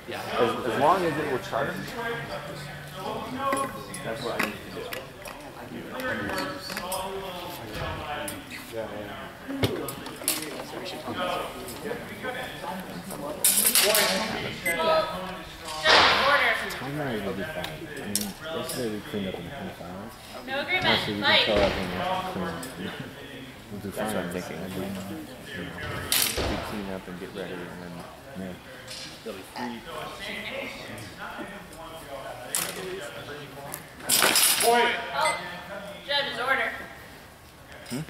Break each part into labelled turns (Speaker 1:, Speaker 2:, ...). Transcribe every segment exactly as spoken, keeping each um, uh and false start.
Speaker 1: Yeah.
Speaker 2: As, as long as it will charge. That's what I need to do. Yeah, yeah.
Speaker 3: Primary will be fine. I mean, yesterday we cleaned up in the twenty-five.
Speaker 4: No agreement.
Speaker 3: Honestly, we
Speaker 4: Fight.
Speaker 3: can tell everything we have to clean. We'll do fine.
Speaker 2: That's what I'm thinking.
Speaker 3: And then, you know, we clean up and get ready, and then, yeah.
Speaker 1: There'll be three.
Speaker 4: Oh, judge's order.
Speaker 3: Hmm?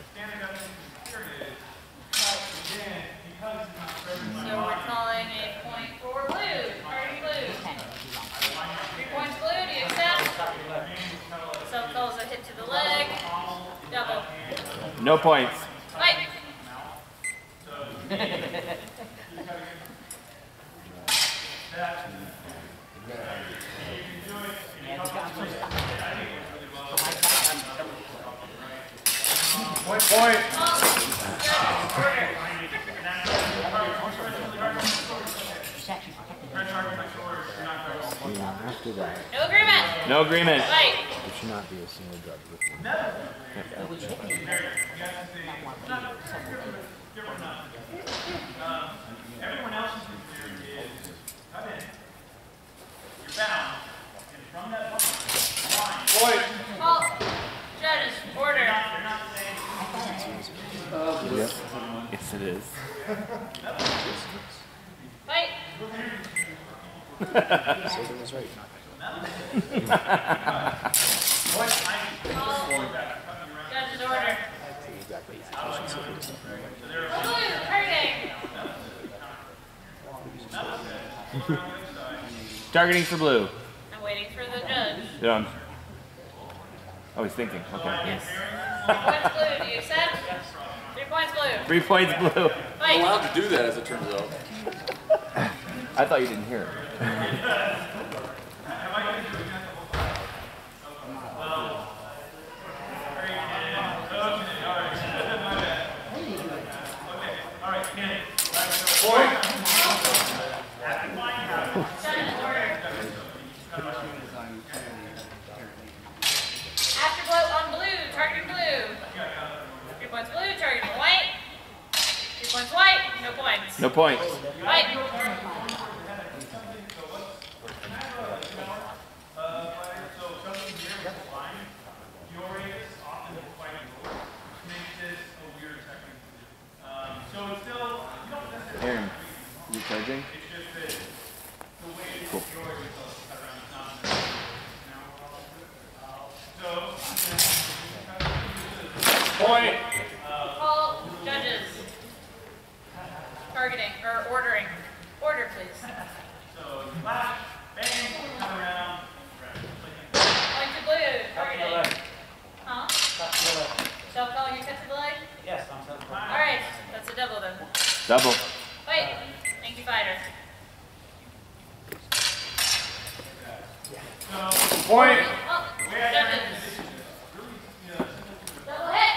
Speaker 4: So we're calling a point for blue. Party blue. Three points blue. Do you accept? Some calls a hit to the leg. Double.
Speaker 2: No points.
Speaker 4: Fight.
Speaker 2: Point, point.
Speaker 4: Oh, judge's order.
Speaker 3: You know, after that,
Speaker 4: No agreement.
Speaker 2: No agreement.
Speaker 4: Fight.
Speaker 3: there should not be a single judge with me.
Speaker 5: Everyone else's theory is cut in. You're bound, and from that line,
Speaker 2: Point.
Speaker 4: Oh, judge's order.
Speaker 5: you're not saying
Speaker 3: Yep.
Speaker 2: Yes, it is.
Speaker 4: Fight.
Speaker 3: Someone was right.
Speaker 4: Oh, judge's order. Blue, hurting.
Speaker 2: Targeting for blue.
Speaker 4: I'm waiting for the judge.
Speaker 2: Yeah. Oh, he's thinking. Okay.
Speaker 4: Yes. Three points blue. Do you accept? Three points blue.
Speaker 2: Three points blue.
Speaker 1: I'm
Speaker 4: Fight.
Speaker 1: allowed to do that, as it turns out.
Speaker 2: I thought you didn't hear it.
Speaker 4: Judge's order. After blow on blue, targeting blue. Three points blue, targeting white. Three points white, no points.
Speaker 2: No points.
Speaker 4: Fight.
Speaker 2: Aaron, you charging? Cool. Point.
Speaker 4: Call judges. Targeting, or ordering. Order, please. Point to blue, targeting. Huh? Shall call you cut to the leg?
Speaker 5: yes, I'm saying.
Speaker 4: Alright, that's a double then.
Speaker 2: Double.
Speaker 4: Fight. Thank you, fighter.
Speaker 2: Point.
Speaker 4: Oh, judges. Double hit.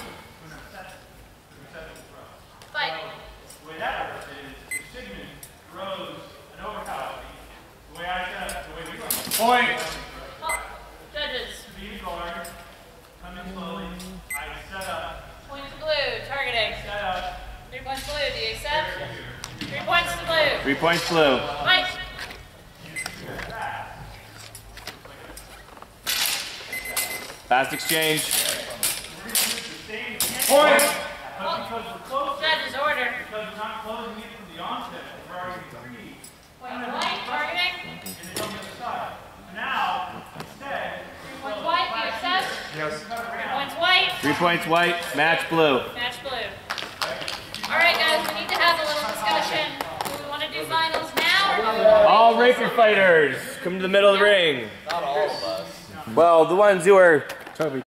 Speaker 4: Fight.
Speaker 5: The way that works is if Sigmund throws an overpower, the way I set up, the way we run,
Speaker 2: Point.
Speaker 4: Oh, judges.
Speaker 5: speed guard, come in slowly, I set up,
Speaker 4: Point to blue, targeting.
Speaker 5: set up,
Speaker 4: Three points blue, do you accept? Three points to blue.
Speaker 2: Three points blue.
Speaker 4: Fight.
Speaker 2: Fast exchange.
Speaker 5: point,
Speaker 4: Oh, judge's order.
Speaker 5: because we're not closing it from the onset, we're already three,
Speaker 4: Point to white, targeting.
Speaker 5: and it's on the other side. Now, instead,
Speaker 4: Three points white, do you accept?
Speaker 2: Yes.
Speaker 4: Three points white.
Speaker 2: Three points white. Match blue.
Speaker 4: Match blue. Alright guys, we need to have a little discussion. Do we want to do finals now or do we want to
Speaker 2: All Rapier fighters, come to the middle of the ring.
Speaker 1: Not all of us.
Speaker 2: Well, the ones who are
Speaker 3: Toby.